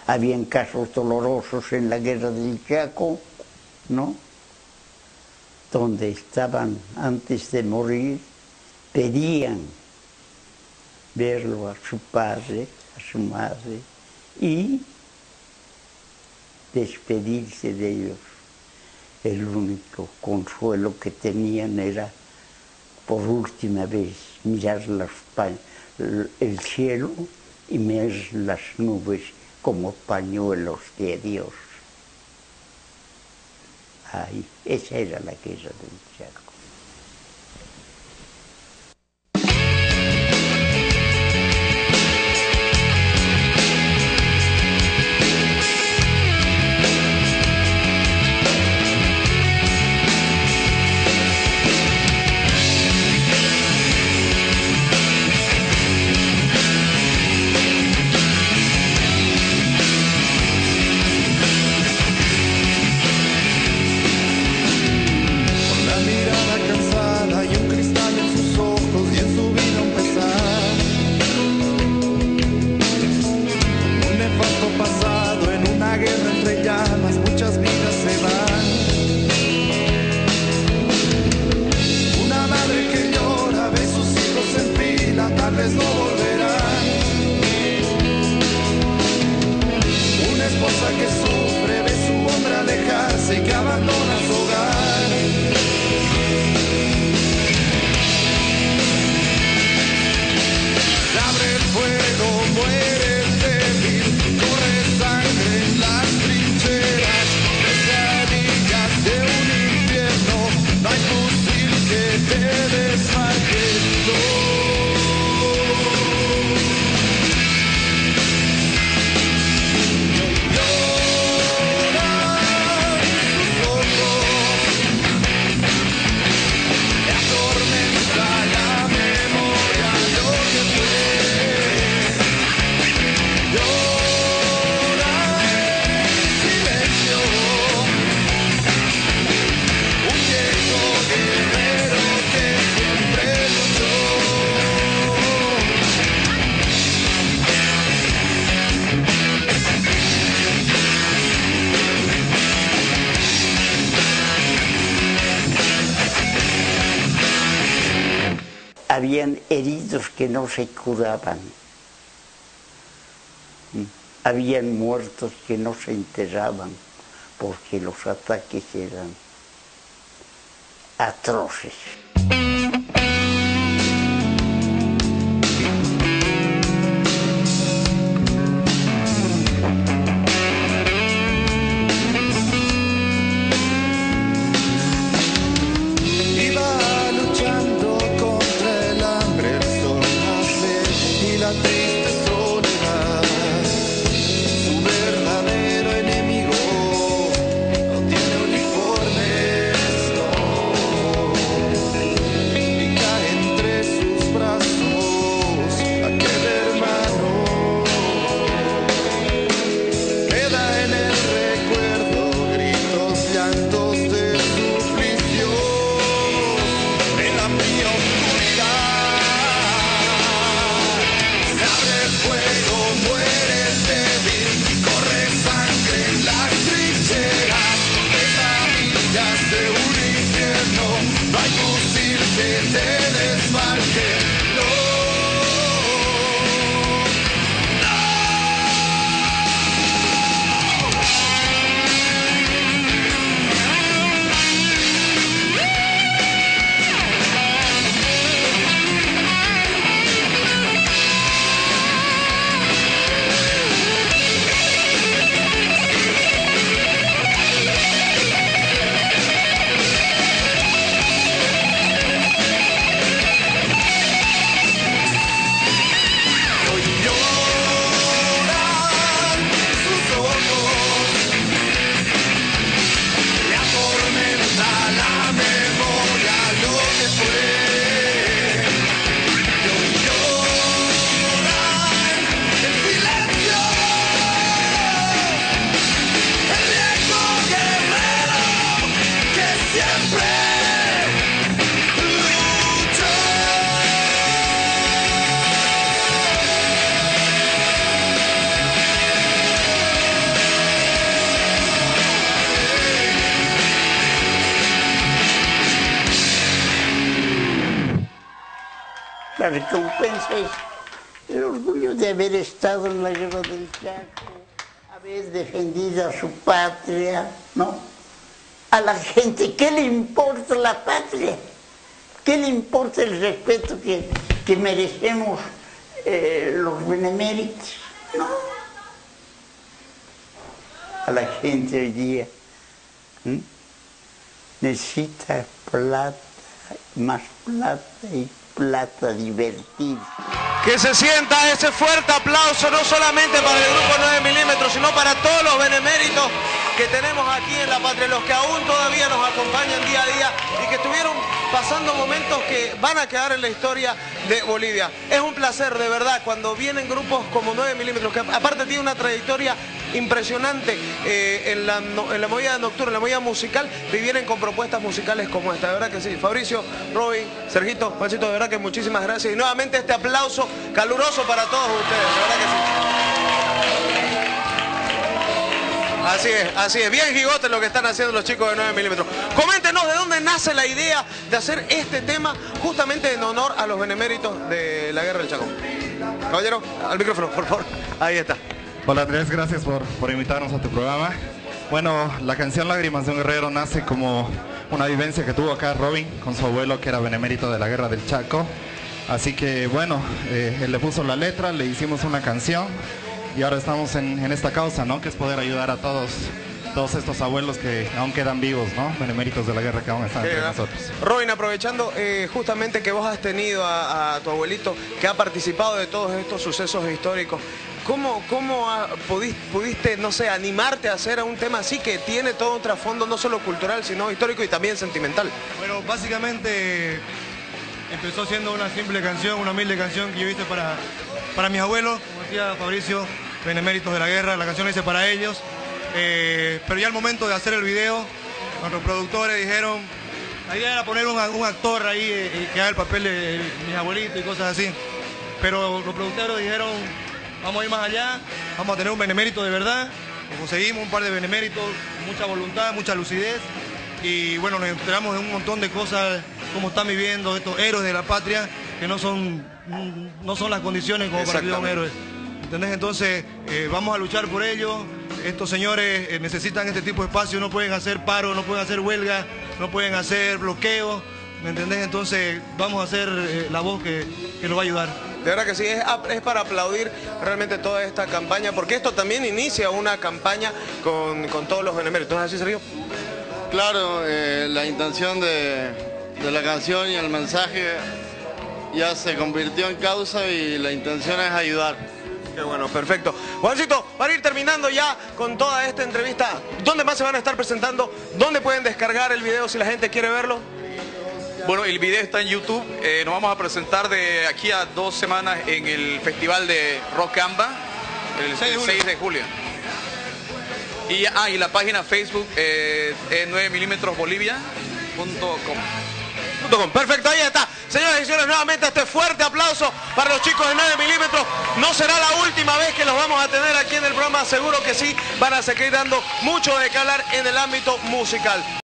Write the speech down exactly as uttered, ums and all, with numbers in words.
Habían casos dolorosos en la guerra del Chaco, ¿no? Donde estaban antes de morir, pedían verlo a su padre, a su madre, y despedirse de ellos. El único consuelo que tenían era, por última vez, mirar las, el cielo y mirar las nubes como pañuelos de Dios. Ay, esa era la guerra del Chaco. Habían heridos que no se curaban, habían muertos que no se enterraban porque los ataques eran atroces. recompensa es el orgullo de haber estado en la guerra del Chaco, haber defendido a su patria, ¿no? A la gente, ¿qué le importa la patria? ¿Qué le importa el respeto que, que merecemos eh, los beneméritos? No. A la gente hoy día ¿eh? necesita plata, más plata y plata divertida. Que se sienta ese fuerte aplauso, no solamente para el grupo nueve milímetros, sino para todos los beneméritos que tenemos aquí en la patria, los que aún todavía nos acompañan día a día y que estuvieron pasando momentos que van a quedar en la historia de Bolivia. Es un placer, de verdad, cuando vienen grupos como nueve milímetros, que aparte tiene una trayectoria impresionante eh, en, la, en la movida nocturna, en la movida musical, y vienen con propuestas musicales como esta. De verdad que sí. Fabricio, Robin, Sergito, Juancito, de verdad que muchísimas gracias. Y nuevamente este aplauso caluroso para todos ustedes. De verdad que sí. Así es, así es. Bien gigotes lo que están haciendo los chicos de nueve milímetros. Coméntenos de dónde nace la idea de hacer este tema justamente en honor a los beneméritos de la Guerra del Chaco. Caballero, al micrófono, por favor. Ahí está. Hola Andrés, gracias por, por invitarnos a tu programa. Bueno, la canción Lágrimas de un Guerrero nace como una vivencia que tuvo acá Robin con su abuelo, que era benemérito de la Guerra del Chaco. Así que bueno, eh, él le puso la letra, le hicimos una canción y ahora estamos en, en esta causa, ¿no? Que es poder ayudar a todos, todos estos abuelos que aún quedan vivos, ¿no? Beneméritos de la guerra que aún están entre nosotros. Robin, aprovechando eh, justamente que vos has tenido a, a tu abuelito que ha participado de todos estos sucesos históricos, ¿cómo, cómo ha, pudiste, pudiste, no sé, animarte a hacer un tema así que tiene todo un trasfondo no solo cultural, sino histórico y también sentimental? Bueno, básicamente empezó siendo una simple canción, una humilde canción que yo hice para, para mis abuelos, como decía Fabricio, beneméritos de la guerra. La canción la hice para ellos, eh, pero ya al momento de hacer el video, nuestros productores dijeron, la idea era poner un, un actor ahí eh, que haga el papel de, de mis abuelitos y cosas así, pero los productores dijeron, vamos a ir más allá, vamos a tener un benemérito de verdad. Y conseguimos un par de beneméritos, mucha voluntad, mucha lucidez, y bueno, nos enteramos de un montón de cosas, cómo están viviendo estos héroes de la patria, que no son, no son las condiciones como para que un héroe. ¿Entendés? Entonces, eh, vamos a luchar por ellos. Estos señores eh, necesitan este tipo de espacio, no pueden hacer paro, no pueden hacer huelga, no pueden hacer bloqueo, ¿me entendés? Entonces, vamos a hacer eh, la voz que, que nos va a ayudar. De verdad que sí, es, es para aplaudir realmente toda esta campaña, porque esto también inicia una campaña con, con todos los beneméritos. ¿No es así, Sergio? Claro, eh, la intención de, de la canción y el mensaje ya se convirtió en causa y la intención es ayudar. Qué bueno, perfecto. Juancito, para ir terminando ya con toda esta entrevista, ¿dónde más se van a estar presentando? ¿Dónde pueden descargar el video si la gente quiere verlo? Bueno, el video está en YouTube. Eh, nos vamos a presentar de aquí a dos semanas en el Festival de Rock Amba, el seis de julio. Y, ah, y la página Facebook eh, es nueve milímetros bolivia punto com. Perfecto, ahí está. Señoras y señores, nuevamente este fuerte aplauso para los chicos de nueve milímetros. No será la última vez que los vamos a tener aquí en el programa, seguro que sí. Van a seguir dando mucho de qué hablar en el ámbito musical.